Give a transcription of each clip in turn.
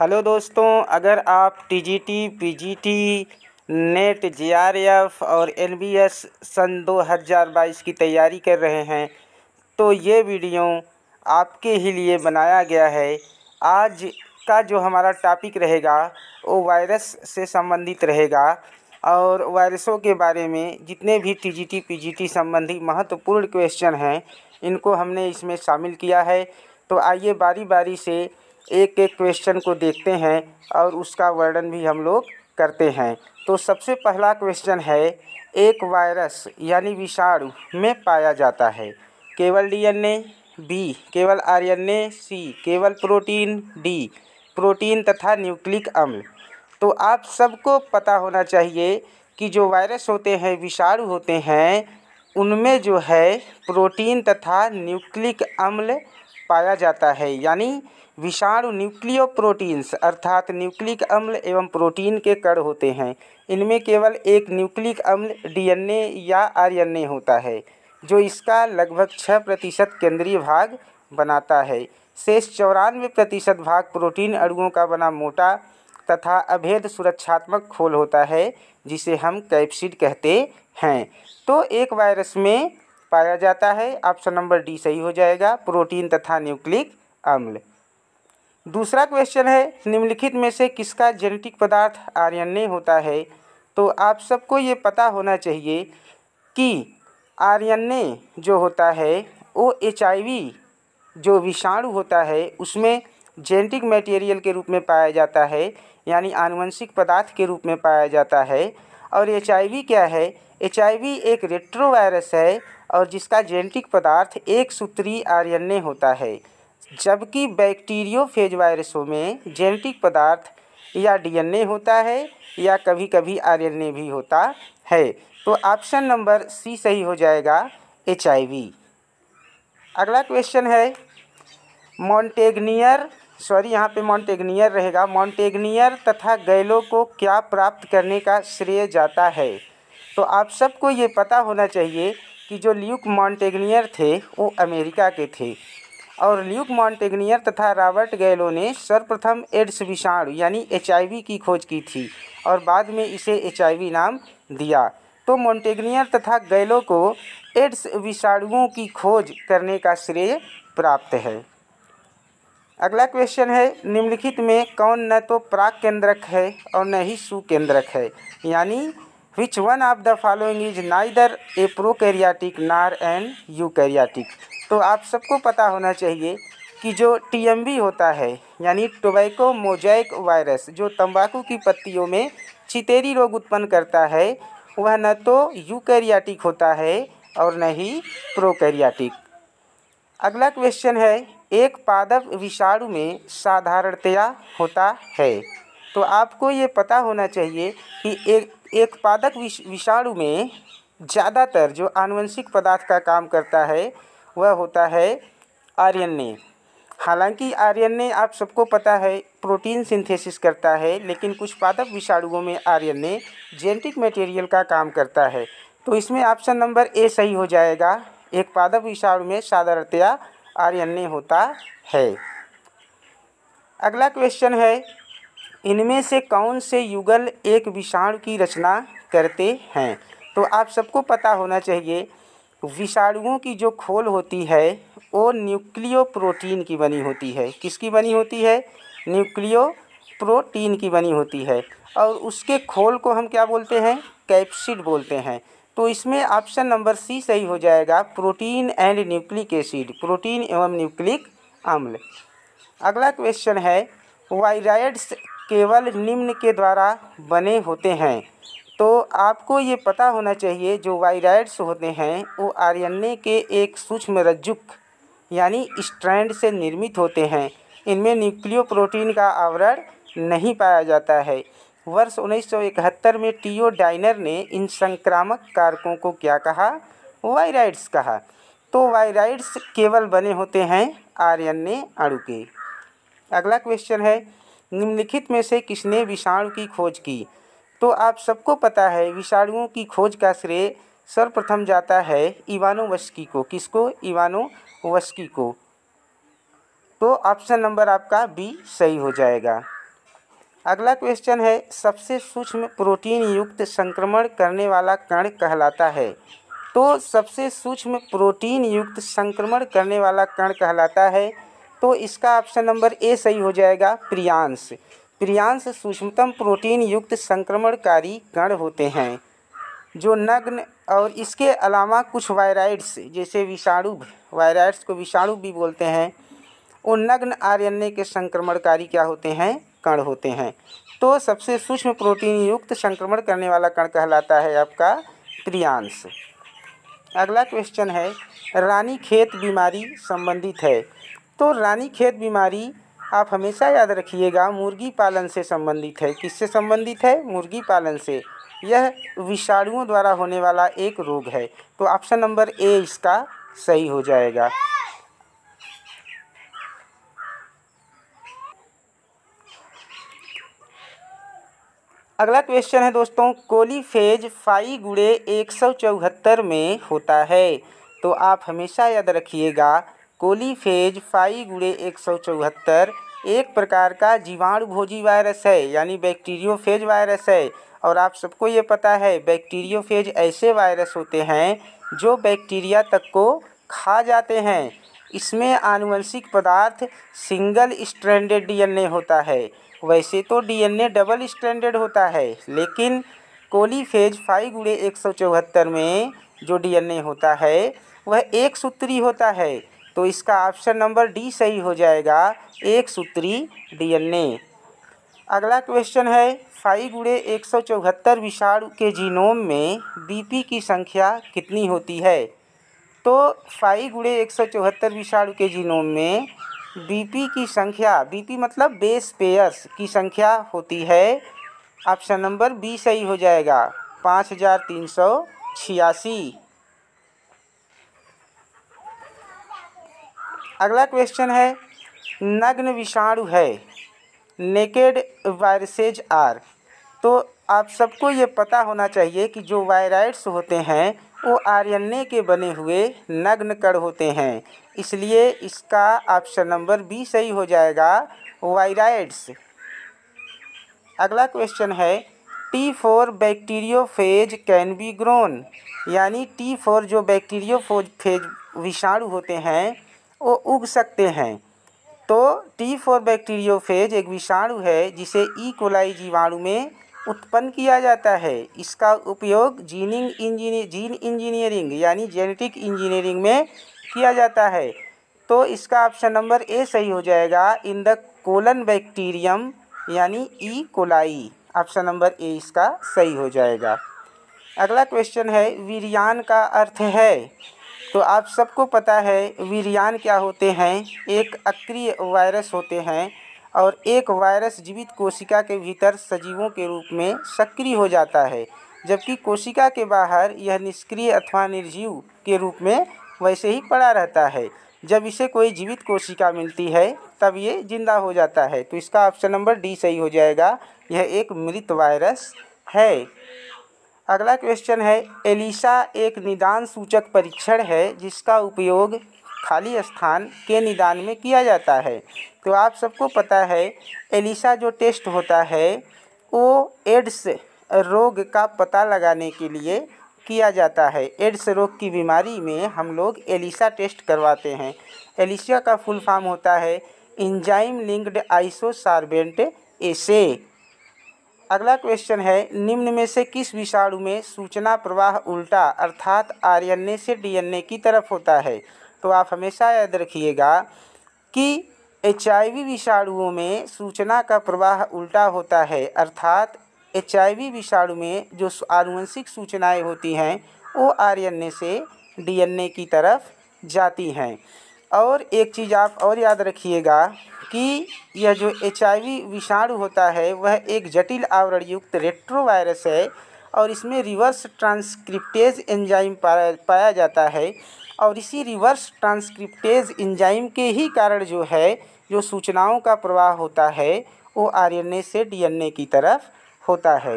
Hello दोस्तों, अगर आप टीजीटी, पीजीटी, नेट, जेआरएफ और एलबीएस सन 2022 की तैयारी कर रहे हैं तो ये वीडियो आपके ही लिए बनाया गया है। आज का जो हमारा टॉपिक रहेगा वो वायरस से संबंधित रहेगा और वायरसों के बारे में जितने भी टीजीटी, पीजीटी संबंधी महत्वपूर्ण क्वेश्चन हैं इनको हमने इसमें शामिल किया है। तो आइए बारी बारी से एक एक क्वेश्चन को देखते हैं और उसका वर्णन भी हम लोग करते हैं। तो सबसे पहला क्वेश्चन है, एक वायरस यानी विषाणु में पाया जाता है केवल डीएनए, बी केवल आरएनए, सी केवल प्रोटीन, डी प्रोटीन तथा न्यूक्लिक अम्ल। तो आप सबको पता होना चाहिए कि जो वायरस होते हैं, विषाणु होते हैं, उनमें जो है प्रोटीन तथा न्यूक्लिक अम्ल पाया जाता है। यानी विषाणु न्यूक्लियो प्रोटीन्स अर्थात न्यूक्लिक अम्ल एवं प्रोटीन के कण होते हैं। इनमें केवल एक न्यूक्लिक अम्ल डीएनए या आरएनए होता है जो इसका लगभग 6% केंद्रीय भाग बनाता है। शेष 94% भाग प्रोटीन अणुओं का बना मोटा तथा अभेद सुरक्षात्मक खोल होता है जिसे हम कैप्सिड कहते हैं। तो एक वायरस में पाया जाता है, ऑप्शन नंबर डी सही हो जाएगा, प्रोटीन तथा न्यूक्लिक अम्ल। दूसरा क्वेश्चन है, निम्नलिखित में से किसका जेनेटिक पदार्थ आरएनए होता है। तो आप सबको ये पता होना चाहिए कि आरएनए जो होता है वो एचआईवी जो विषाणु होता है उसमें जेनेटिक मटेरियल के रूप में पाया जाता है, यानी आनुवंशिक पदार्थ के रूप में पाया जाता है। और एचआईवी क्या है? एचआईवी एक रेट्रोवायरस है और जिसका जेनेटिक पदार्थ एक सूत्री आरएनए होता है, जबकि बैक्टीरियोफेज वायरसों में जेनेटिक पदार्थ या डीएनए होता है या कभी कभी आरएनए भी होता है। तो ऑप्शन नंबर सी सही हो जाएगा, एचआईवी। अगला क्वेश्चन है, यहाँ पे मॉन्टेग्नियर रहेगा। मॉन्टेग्नियर तथा गैलो को क्या प्राप्त करने का श्रेय जाता है? तो आप सबको ये पता होना चाहिए कि जो ल्यूक मॉन्टेग्नियर थे वो अमेरिका के थे और ल्यूक मॉन्टेग्नियर तथा रॉबर्ट गैलो ने सर्वप्रथम एड्स विषाणु यानी एचआईवी की खोज की थी और बाद में इसे एचआईवी नाम दिया। तो मॉन्टेग्नियर तथा गैलो को एड्स विषाणुओं की खोज करने का श्रेय प्राप्त है। अगला क्वेश्चन है, निम्नलिखित में कौन न तो प्राक केंद्रक है और न ही सुकेंद्रक है, यानी which one of the following is neither a prokaryotic nor an eukaryotic. तो आप सबको पता होना चाहिए कि जो टीएमवी होता है यानी टोबैको मोज़ेक वायरस जो तंबाकू की पत्तियों में छितेरी रोग उत्पन्न करता है, वह न तो यूकैरियोटिक होता है और न ही प्रोकैरियोटिक। अगला क्वेश्चन है, एक पादप विषाणु में साधारणतया होता है। तो आपको ये पता होना चाहिए कि एक पादप विषाणु में ज़्यादातर जो आनुवंशिक पदार्थ का काम करता है वह होता है आरएनए। हालांकि आरएनए आप सबको पता है प्रोटीन सिंथेसिस करता है, लेकिन कुछ पादप विषाणुओं में आरएनए जेनेटिक मटेरियल का काम करता है। तो इसमें ऑप्शन नंबर ए सही हो जाएगा, एक पादप विषाणु में साधारणतया आरएनए होता है। अगला क्वेश्चन है, इनमें से कौन से युगल एक विषाणु की रचना करते हैं? तो आप सबको पता होना चाहिए विषाणुओं की जो खोल होती है वो न्यूक्लियो प्रोटीन की बनी होती है। किसकी बनी होती है? न्यूक्लियो प्रोटीन की बनी होती है और उसके खोल को हम क्या बोलते हैं? कैप्सिड बोलते हैं। तो इसमें ऑप्शन नंबर सी सही हो जाएगा, protein and nucleic acid, protein एवं न्यूक्लिक अम्ल। अगला क्वेश्चन है, वायराइड्स केवल निम्न के द्वारा बने होते हैं। तो आपको ये पता होना चाहिए जो वायराइड्स होते हैं वो आरएनए के एक सूक्ष्म रज्जुक यानी स्ट्रैंड से निर्मित होते हैं। इनमें न्यूक्लियो प्रोटीन का आवरण नहीं पाया जाता है। वर्ष 1971 में टीओ डाइनर ने इन संक्रामक कारकों को क्या कहा? वायराइड्स कहा। तो वायराइड्स केवल बने होते हैं आरएनए अणु के। अगला क्वेश्चन है, निम्नलिखित में से किसने विषाणु की खोज की? तो आप सबको पता है विषाणुओं की खोज का श्रेय सर्वप्रथम जाता है इवानोवस्की को। किसको? इवानोवस्की को। तो ऑप्शन नंबर आपका बी सही हो जाएगा। अगला क्वेश्चन है, सबसे सूक्ष्म प्रोटीन युक्त संक्रमण करने वाला कण कहलाता है। तो सबसे सूक्ष्म प्रोटीन युक्त संक्रमण करने वाला कण कहलाता है, तो इसका ऑप्शन नंबर ए सही हो जाएगा, प्रियांश। प्रियांश सूक्ष्मतम प्रोटीन युक्त संक्रमणकारी कण होते हैं जो नग्न, और इसके अलावा कुछ वायराइड्स जैसे विषाणु, वायराइड्स को विषाणु भी बोलते हैं, वो नग्न आरएनए के संक्रमणकारी क्या होते हैं, कण होते हैं। तो सबसे सूक्ष्म प्रोटीन युक्त संक्रमण करने वाला कण कहलाता है आपका प्रियांश। अगला क्वेश्चन है, रानीखेत बीमारी संबंधित है। तो रानीखेत बीमारी आप हमेशा याद रखिएगा मुर्गी पालन से संबंधित है। किससे संबंधित है, मुर्गी पालन से। यह विषाणुओं द्वारा होने वाला एक रोग है। तो ऑप्शन नंबर ए इसका सही हो जाएगा। अगला क्वेश्चन है दोस्तों, कोलीफेज फाई गुणे 174 में होता है। तो आप हमेशा याद रखिएगा कोलीफेज फाई गुणे 174 एक प्रकार का जीवाणुभोजी वायरस है, यानी बैक्टीरियोफेज वायरस है। और आप सबको ये पता है बैक्टीरियोफेज ऐसे वायरस होते हैं जो बैक्टीरिया तक को खा जाते हैं। इसमें आनुवंशिक पदार्थ सिंगल स्ट्रैंडेड डीएनए होता है। वैसे तो डीएनए डबल स्ट्रैंडेड होता है, लेकिन कोलीफेज फाई गुणे 174 में जो डीएनए होता है वह एक सूत्री होता है। तो इसका ऑप्शन नंबर डी सही हो जाएगा, एक सूत्री डीएनए। अगला क्वेश्चन है, फाई गुणे 174 विषाणु के जीनोम में बीपी की संख्या कितनी होती है। तो फाई गुणे 174 विषाणु के जीनोम में बीपी की संख्या, बीपी मतलब बेस पेयर्स की संख्या होती है, ऑप्शन नंबर बी सही हो जाएगा, 5386। अगला क्वेश्चन है, नग्न विषाणु है, नेकेड वायरसेज आर। तो आप सबको ये पता होना चाहिए कि जो वायराइड्स होते हैं वो आरएनए के बने हुए नग्न कण होते हैं, इसलिए इसका ऑप्शन नंबर बी सही हो जाएगा, वायराइड्स। अगला क्वेश्चन है, T4 bacteriophage can be grown, यानी T4 जो बैक्टीरियोफेज विषाणु होते हैं वो उग सकते हैं। तो T4 बैक्टीरियोफेज एक विषाणु है जिसे ई कोलाई जीवाणु में उत्पन्न किया जाता है। इसका उपयोग जीन इंजीनियरिंग यानी जेनेटिक इंजीनियरिंग में किया जाता है। तो इसका ऑप्शन नंबर ए सही हो जाएगा, इन द कोलन बैक्टीरियम यानी E coli. Option number A इसका सही हो जाएगा। अगला क्वेश्चन है, वीर्यान का अर्थ है। तो आप सबको पता है वीर्यान क्या होते हैं, एक अक्रिय वायरस होते हैं, और एक वायरस जीवित कोशिका के भीतर सजीवों के रूप में सक्रिय हो जाता है, जबकि कोशिका के बाहर यह निष्क्रिय अथवा निर्जीव के रूप में वैसे ही पड़ा रहता है। जब इसे कोई जीवित कोशिका मिलती है तब ये जिंदा हो जाता है। तो इसका ऑप्शन नंबर डी सही हो जाएगा, यह एक मृत वायरस है। अगला क्वेश्चन है, एलिसा एक निदान सूचक परीक्षण है जिसका उपयोग खाली स्थान के निदान में किया जाता है। तो आप सबको पता है एलिसा जो टेस्ट होता है वो एड्स रोग का पता लगाने के लिए किया जाता है। एड्स रोग की बीमारी में हम लोग एलिसा टेस्ट करवाते हैं। एलिसा का फुल फॉर्म होता है एंजाइम लिंक्ड आइसोसार्बेंट एसे। अगला क्वेश्चन है, निम्न में से किस विषाणु में सूचना प्रवाह उल्टा अर्थात आरएनए से डीएनए की तरफ होता है। तो आप हमेशा याद रखिएगा कि एचआईवी विषाणुओं में सूचना का प्रवाह उल्टा होता है, अर्थात एचआईवी विषाणु में जो आनुवंशिक सूचनाएं होती हैं वो आरएनए से डीएनए की तरफ जाती हैं। और एक चीज़ आप और याद रखिएगा कि यह जो एचआईवी विषाणु होता है वह एक जटिल आवरण युक्त रेट्रोवायरस है, और इसमें रिवर्स ट्रांसक्रिप्टेज एंजाइम पाया जाता है, और इसी रिवर्स ट्रांसक्रिप्टेज एंजाइम के ही कारण जो है जो सूचनाओं का प्रवाह होता है वो आरएनए से डीएनए की तरफ होता है।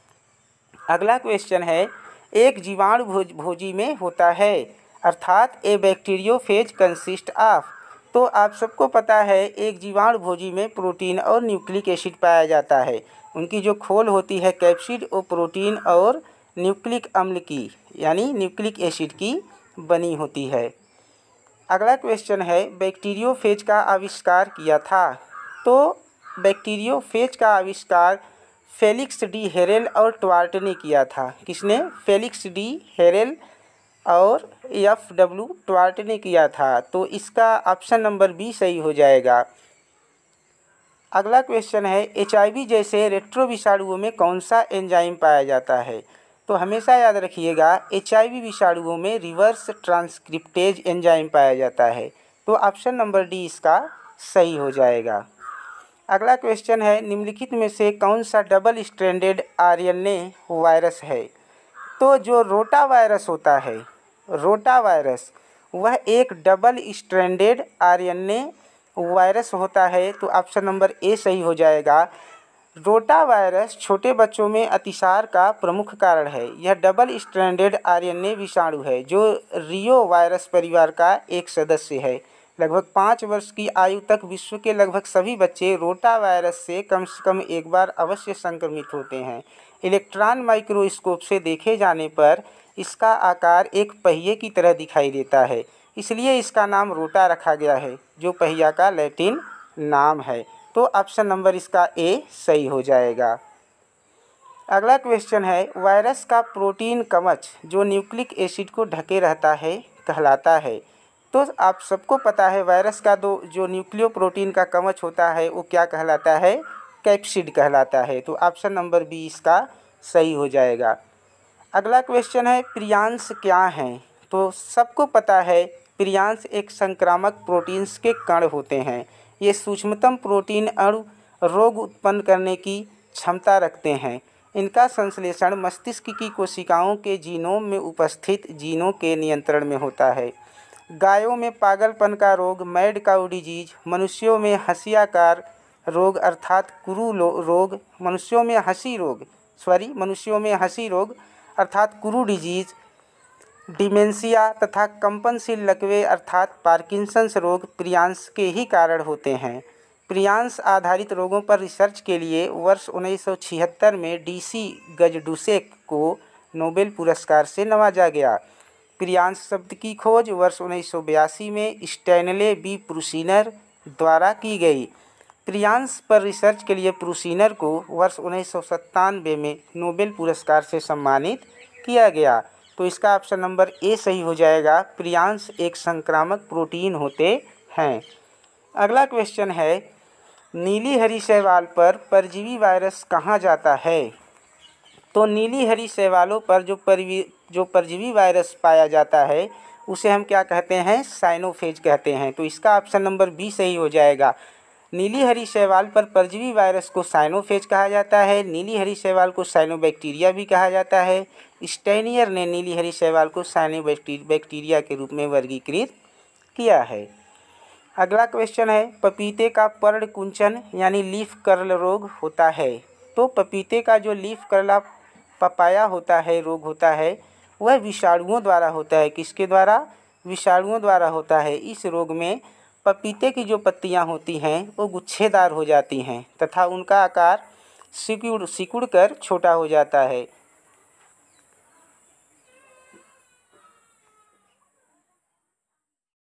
अगला क्वेश्चन है, एक जीवाणु भोजी में होता है, अर्थात ए बैक्टीरियोफेज कंसिस्ट ऑफ। तो आप सबको पता है एक जीवाणु भोजी में प्रोटीन और न्यूक्लिक एसिड पाया जाता है। उनकी जो खोल होती है कैप्सिड, वो प्रोटीन और न्यूक्लिक अम्ल की यानी न्यूक्लिक एसिड की बनी होती है। अगला क्वेश्चन है बैक्टीरियोफेज का आविष्कार किया था। तो बैक्टीरियोफेज का आविष्कार फेलिक्स डी हेरेल और ट्वार्ट ने किया था। किसने? फेलिक्स डी हेरेल और F.W. ट्वार्ट ने किया था। तो इसका ऑप्शन नंबर बी सही हो जाएगा। अगला क्वेश्चन है HIV जैसे रेट्रो विषाणुओं में कौन सा एंजाइम पाया जाता है? तो हमेशा याद रखिएगा HIV विषाणुओं में रिवर्स ट्रांसक्रिप्टेज एंजाइम पाया जाता है। तो ऑप्शन नंबर डी इसका सही हो जाएगा। अगला क्वेश्चन है निम्नलिखित में से कौन सा डबल स्ट्रैंडेड RNA वायरस है? तो जो रोटा वायरस होता है, रोटा वायरस, वह एक डबल स्ट्रैंडेड RNA वायरस होता है। तो ऑप्शन नंबर ए सही हो जाएगा। रोटा वायरस छोटे बच्चों में अतिसार का प्रमुख कारण है। यह डबल स्ट्रैंडेड RNA विषाणु है जो रियो वायरस परिवार का एक सदस्य है। लगभग 5 वर्ष की आयु तक विश्व के लगभग सभी बच्चे रोटा वायरस से कम एक बार अवश्य संक्रमित होते हैं। इलेक्ट्रॉन माइक्रोस्कोप से देखे जाने पर इसका आकार एक पहिए की तरह दिखाई देता है, इसलिए इसका नाम रोटा रखा गया है, जो पहिया का लैटिन नाम है। तो ऑप्शन नंबर इसका ए सही हो जाएगा। अगला क्वेश्चन है वायरस का प्रोटीन कवच जो न्यूक्लिक एसिड को ढके रहता है कहलाता है। तो आप सबको पता है वायरस का जो न्यूक्लियो प्रोटीन का कवच होता है वो क्या कहलाता है? कैप्सिड कहलाता है। तो ऑप्शन नंबर बी इसका सही हो जाएगा। अगला क्वेश्चन है प्रियांश क्या हैं? तो सबको पता है प्रियांश एक संक्रामक प्रोटीन्स के कण होते हैं। ये सूक्ष्मतम प्रोटीन अणु रोग उत्पन्न करने की क्षमता रखते हैं। इनका संश्लेषण मस्तिष्क की कोशिकाओं के जीनोम में उपस्थित जीनों के नियंत्रण में होता है। गायों में पागलपन का रोग, मैड काउ डिजीज, मनुष्यों में हंसियाकार रोग अर्थात कुरू रोग, मनुष्यों में हंसी रोग अर्थात कुरू डिजीज, डिमेंशिया तथा कंपनशील लकवे अर्थात पार्किंसंस रोग प्रियांश के ही कारण होते हैं। प्रियांश आधारित रोगों पर रिसर्च के लिए वर्ष 1976 में DC गजडुसेक को नोबेल पुरस्कार से नवाजा गया। प्रियांश शब्द की खोज वर्ष 1982 में स्टैनले बी प्रूसिनर द्वारा की गई। प्रियांश पर रिसर्च के लिए प्रूसिनर को वर्ष 1997 में नोबेल पुरस्कार से सम्मानित किया गया। तो इसका ऑप्शन नंबर ए सही हो जाएगा। प्रियांश एक संक्रामक प्रोटीन होते हैं। अगला क्वेश्चन है नीली हरी शैवाल पर परजीवी वायरस कहाँ जाता है? तो नीली हरी शैवालों पर जो परजीवी वायरस पाया जाता है उसे हम क्या कहते हैं? साइनोफेज कहते हैं। तो इसका ऑप्शन नंबर बी सही हो जाएगा। नीली हरी शैवाल पर परजीवी वायरस को साइनोफेज कहा जाता है। नीली हरी शैवाल को साइनोबैक्टीरिया भी कहा जाता है। स्टेनियर ने नीली हरी शैवाल को साइनोबैक्टीरिया के रूप में वर्गीकृत किया है। अगला क्वेश्चन है पपीते का पर्णकुंचन यानी लीफ कर्ल रोग होता है। तो पपीते का जो लीफ कर्ल पपाया होता है रोग होता है वह विषाणुओं द्वारा होता है। किसके द्वारा? विषाणुओं द्वारा होता है। इस रोग में पपीते की जो पत्तियां होती हैं वो गुच्छेदार हो जाती हैं तथा उनका आकार सिकुड़ कर छोटा हो जाता है।